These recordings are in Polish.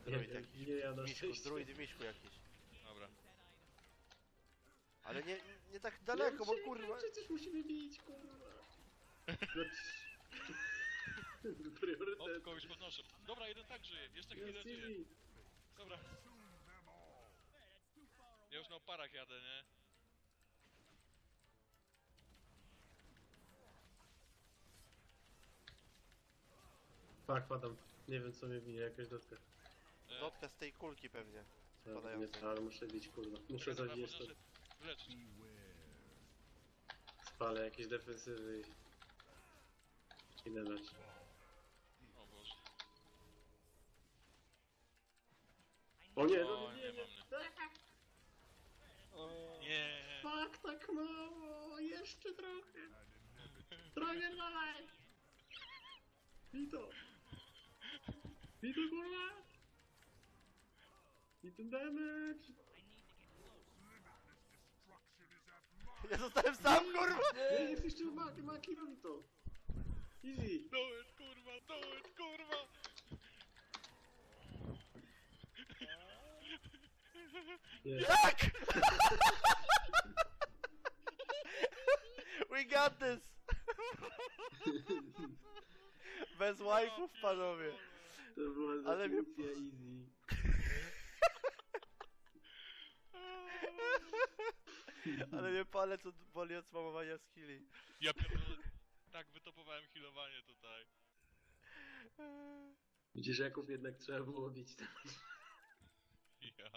druid jakiś. Nie, ja na Miśku, szczęście. druid w miśku jakiś. Dobra. Ale nie tak daleko, bo kurwa... Przecież musimy bić, kurwa. O, Priorytet. kogoś podnoszę. Dobra, jeden tak żyje, jeszcze chwilę Jest żyje. Easy. Dobra. Ja już na oparach jadę, nie? Padam. Nie wiem co mnie bije, jakaś dotka. Dotka z tej kulki pewnie. Nie, Spadającej. ale muszę bić, kurwa. Muszę Dobra, zabić to. podnoszę. Wyleczyć. Spalę jakieś defensywy i... Idę dać. O Boże. O nie, O, no nie nie, ma mnie. Nie. Fuck, tak mało, jeszcze trochę. Trochę dalej. Wito. Wito, kurwa. I ten damage. Ja zostałem sam, kurwa! Nie, jest jeszcze Maki robi to. Easy. Do it, kurwa, do it, kurwa! Nie. Tak! We got this! Bez wife'ów, panowie. To była Ale mnie- zaklęcia easy. Ale nie palec od boli od spamowania skilli. Ja pierdolę, tak wytopowałem healowanie tutaj. Widzisz, Jakub, jednak trzeba było bić tam. Ja.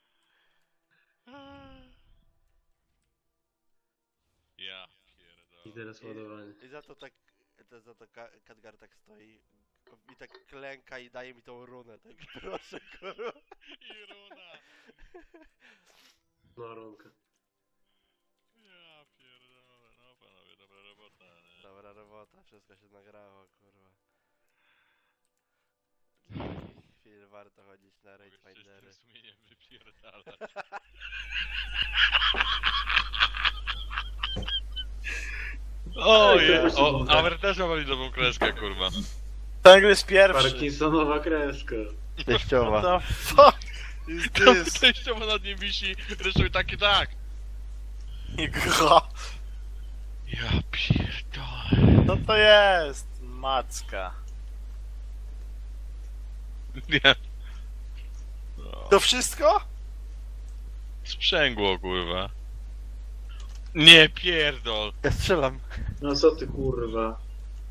Ja pierdolę. I teraz ładowanie. I za to Khadgar tak stoi i tak klęka i daje mi tą runę, tak proszę, kurwa. I runa. No, rąka. Ja pierdolę, no panowie, dobra robota, nie? Dobra robota, wszystko się nagrało, kurwa. Chwilę warto chodzić na Mogę z Raidfindery. czystym sumieniem wypierdalać. O, o, Amer też ma walidową kreskę, kurwa. Ciągle jest pierwszy. Parkinsonowa kreska. Teściowa. What the fuck is Tam this? teściowo nad nim wisi, rysuj taki tak. Gra. Ja pierdolę. Co to jest? Macka. Nie. To wszystko? Sprzęgło, kurwa. Nie pierdol. Ja strzelam. No co ty, kurwa.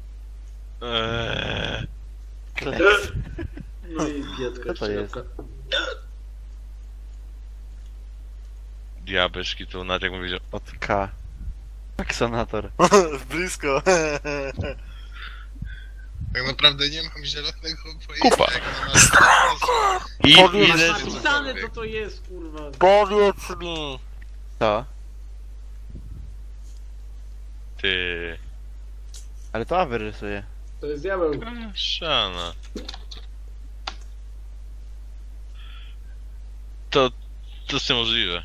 Kleks. No i biedka Co to jest? szczepka. Diabeszki tu, Nad jak mówił. Od K. Aksonator. Blisko. Tak naprawdę nie mam zielonego Kupa. pojęcia, jak na I Podnieś- ile... Napisane co to jest, kurwa. Powiedz mi. Co? Ty... Ale to Awy rysuje. To jest diabeł. Szana. To jest niemożliwe.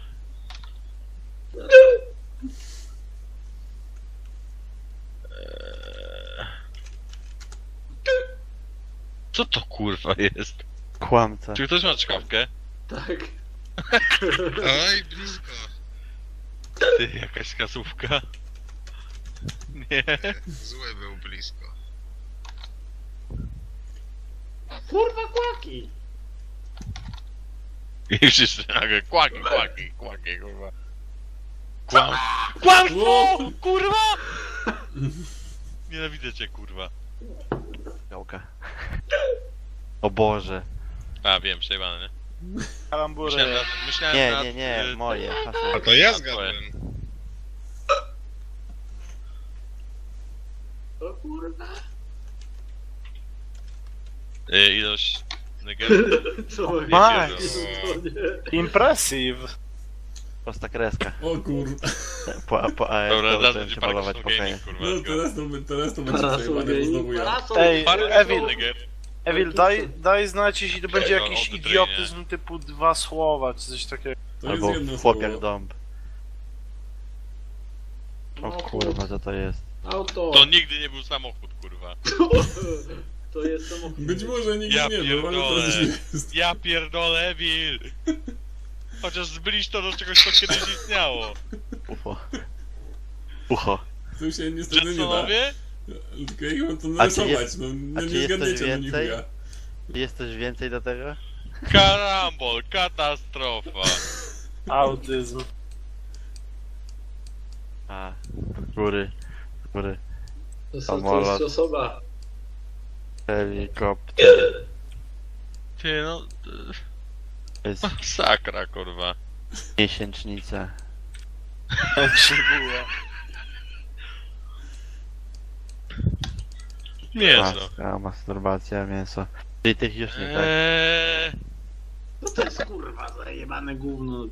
Co to kurwa jest? Kłamca. Czy ktoś ma czkawkę? Tak. Oj, blisko. Ty, jakaś kasówka? Nie. Zły był blisko. Kurwa, kłaki. I wszyscy nagle kłaki, kurwa. Kłamstwo! Kurwa! Nienawidzę cię, kurwa. Gałka. O Boże. A, wiem, przejebane, nie? Kalambury. Myślałem Nie, nad, nie, nie, moje. A Hasło. to ja A, twoje. zgadłem. O kurwa. Ilość... negerów. Co Max. O nie. Impressive. Prosta kreska. O kurwa, Po AF Dobra, to zaraz chciałem się będzie malować Parkinson po Gaming, konie. kurwa. no let's go. teraz to będzie Parasol przejebane, bo znowu gaming. ja. Parasol. Ej, Parkinson Evil. neger. Evil, daj znać, jeśli to będzie Tego, jakiś of the idiotyzm typu 2 słowa, czy coś takiego. To jest Albo jedno chłopiak słowo. dąb. O kurwa, co to jest? Auto. To nigdy nie był samochód, kurwa. To jest samochód. Być może nigdy Ja nie był, ale to pierdolę. jest. Ja pierdolę, Will! Chociaż zbyliś to do czegoś, co kiedyś istniało. Ucho. Ucho. Tu się niestety nie da. Jetsonowie? Tylko jak mam to A czy narysować, jest- no a nie czy jest coś zgadniecie, no nie więcej? chuja. Jest coś więcej do tego? Karambol, katastrofa. Autyzm. A, góry. Góry. To jest osoba. Helikopter. Ty no... To jest Masakra, kurwa. miesięcznica. Przybyła. Mięso. Maska, masturbacja, mięso. Czyli tych już nie tak. Co to jest kurwa zajebane gówno?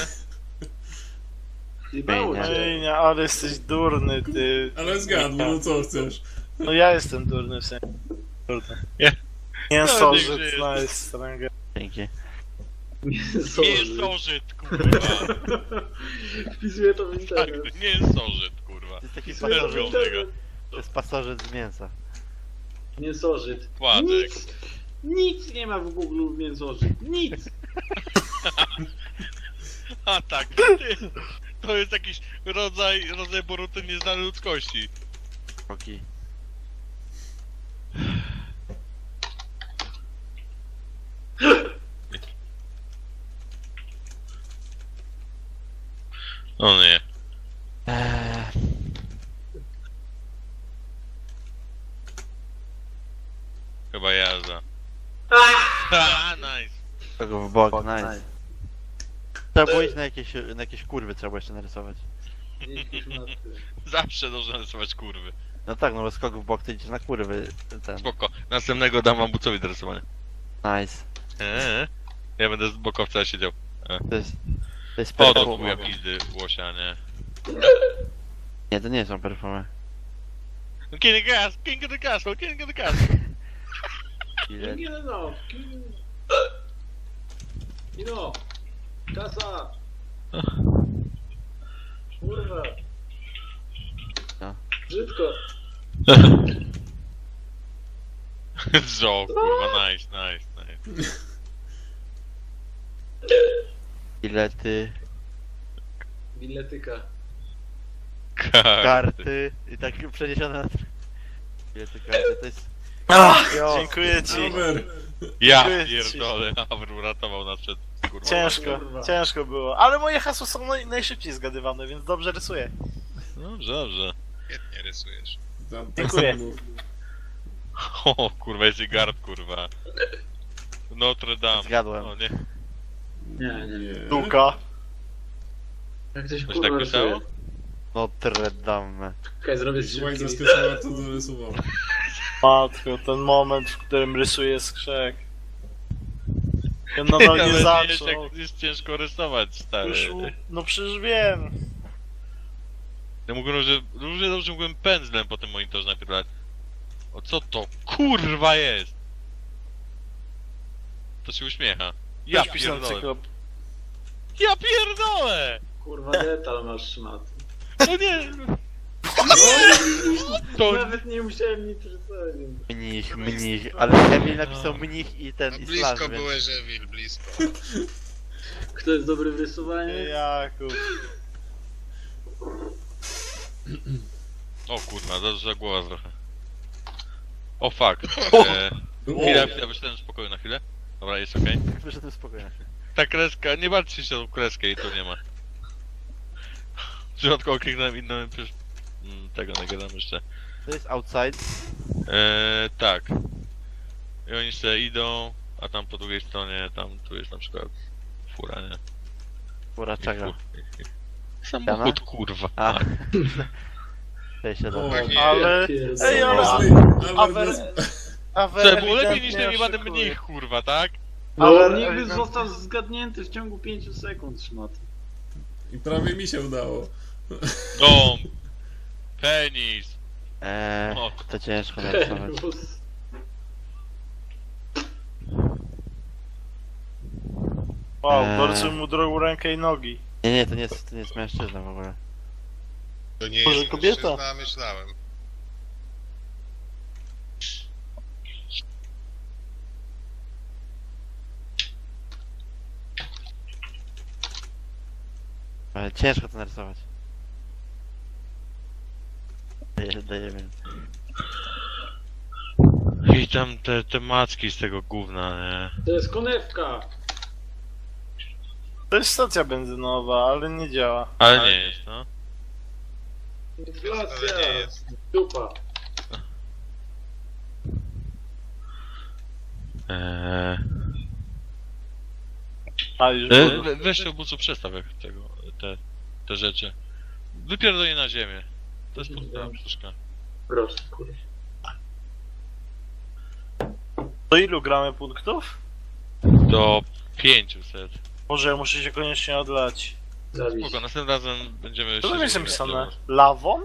Zjebało Ej, cię. Ej, nie, ale jesteś durny, ty. Ale zgadł, no co chcesz? No ja jestem durny w sensie. Durny. Nie. Nie No, sożyc nie żyjesz. na jest stręgę. Dzięki. Mięsożyt, kurwa. Wpisuję to w Tak, internet. mięsożyt, kurwa. To jest taki Wpisuję to w pasożyt. internet. To jest pasożyt z mięsa. Mięsożyt. Płatek. Nic nie ma w Google mięsożyt. Nic. A tak, ty. To jest jakiś rodzaj boruty nieznany ludzkości. Oki. O nie. Chyba jazda. Nice. Tego w bok, nice. Trzeba było iść na jakieś kurwy, trzeba było jeszcze narysować. Zawsze dobrze narysować kurwy. No tak, no bo skok w bok to idziesz na kurwy, ten. Spoko. Następnego dam wam bucowi do rysowania. Nice. Ja będę z bokowca siedział. To jest O, to perfum. wuja pizdy, łosia, nie? Nie, to nie są perfumy. King of the gas, king of the castle, king of the castle. Ile? Nie no. Ino. Kasa. Kurwa. No. Brzydko. Zo, kurwa, nice, nice, nice. Bilety, Biletyka. karty i tak przeniesione na... Bilety, karty, to jest... Jo. Dziękuję ci. Robert, Ja Dziękuję ci. pierdolę, Awr uratował nas przed kurwa. Ciężko, kurwa. ciężko było. Ale moje hasła są najszybciej zgadywane, więc dobrze rysuję. Dobrze, dobrze. Świetnie rysujesz. tam Dziękuję. tak samo mów. O, kurwa, jest i gard, kurwa. Notre Dame. Zgadłem. O, nie. Nie, nie. Nie. Duka. Jak coś Coś kurwa tak rysuje. pisało? Notre Dame. Czekaj, zrobię Słuchaj, szybki. zaskoczyła, to dorysował. Matko, ten moment, w którym rysuję skrzek. Ja nadal Ale nie wiesz, zaczął. jak jest ciężko rysować, stary. Już, no przecież wiem. Ja mógłbym, że równie dobrze mógłbym pędzlem po tym monitorze napierdalać. O, co to kurwa jest? To się uśmiecha. Ja Też pisałem pierdolę. cyklop. Ja pierdolę! Kurwa detal masz szmat. No nie! To Nawet nie musiałem nic rysować. Mnich, ale Emil napisał mnich i ten No i blisko slash, więc... byłeś, Evil, blisko. Kto jest dobry w rysowaniu? Jakub. O kurwa, za głowa trochę. O fuck. Chwila, wyszedłem z pokoju na chwilę. Dobra, jest okej. Wyszedłem spokojnie. Ta kreska, nie martwcie się o tą kreskę i tu nie ma. Przypadkowo kliknąłem inną, przecież... tego nie gadam jeszcze. To jest outside. Tak. I oni sobie idą, a tam po drugiej stronie, tu jest na przykład fura, nie? Fura czego? Samochód, kurwa. A. Przejście do... O, Ale... pierdolę. Ej, ale... Awer, Awer To było lepiej niż ten ewidentnie jebany oszukuje. mnich, kurwa, tak? Ale Ale niby ewidentnie- został zgadnięty w ciągu 5 sekund, szmat. I prawie mi się udało. Dom. Penis. O. To ciężko narysować. Wow, dorysuj mu drugą rękę i nogi. Nie, to nie jest mężczyzna w ogóle. To nie Może jest kobieta? mężczyzna, myślałem. Ale ciężko to narysować. Dajemy. I tam te macki z tego gówna, nie? To jest konewka! To jest stacja benzynowa, ale nie działa. Ale nie jest, no. Inflacja! Ale nie jest. Dupa. A już było. Weź się obucu przestaw jak te rzeczy. Wypierdol je na ziemię. To jest pusta sztuczka. Grosz, kurwa. Do ilu gramy punktów? Do 500. Może ja muszę się koniecznie odlać. Zabić. Spoko, następnym razem będziemy Co tam jest się napisane? Lawą?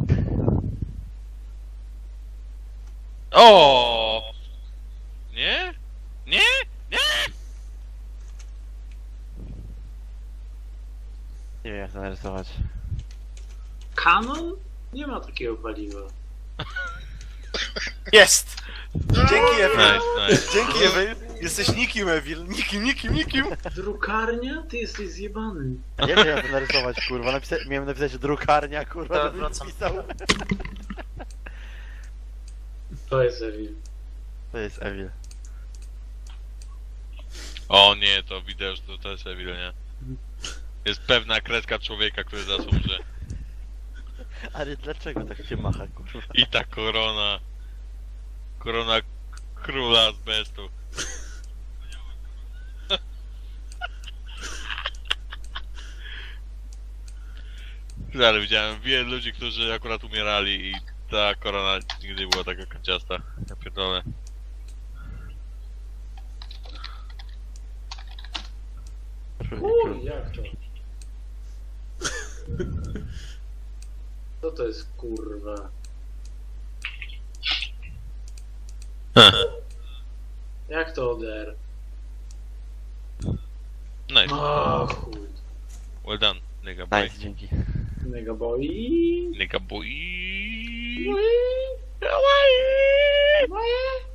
O! Nie? Nie? Nie wiem jak to narysować. Kanon? Nie ma takiego paliwa. Jest! Dzięki Evil! Nice. Dzięki Evil! Jesteś nikim Evil! Nikim! Drukarnia? Ty jesteś zjebany. A nie wiem jak to narysować, kurwa. Miałem napisać drukarnia, kurwa, Dobra, żebym wracam. pisał. To jest Evil. To jest Evil. O nie, to widać, że to jest Evil, nie? Jest pewna kredka człowieka, który zasłuży. Ale dlaczego tak się macha, kurwa? I ta korona. Korona króla azbestu. Ale widziałem wielu ludzi, którzy akurat umierali i ta korona nigdy nie była taka kanciasta. Ja pierdolę. Uj, jak to? Co to jest kurwa? Jak to ODR? Nice. O chuj. Well done, nigga boy. Nice, dzięki. Mega boy. Nigga boy. Boy. Boy.